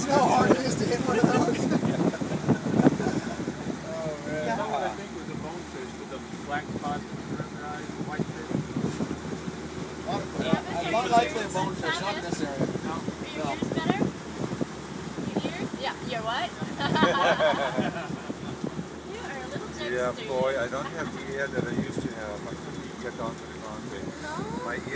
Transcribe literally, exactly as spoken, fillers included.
know how hard it is to hit one of those? Oh man. Yeah. That one I think was a bonefish with the black spots around their eyes, white fish. I'm not likely a bonefish, not in this area. No. Are your ears better? Your ears? Yeah. Your what? You are a little jokester. Yeah, boy, I don't have the ear that I used to have. I couldn't get down to the ground. No? My ear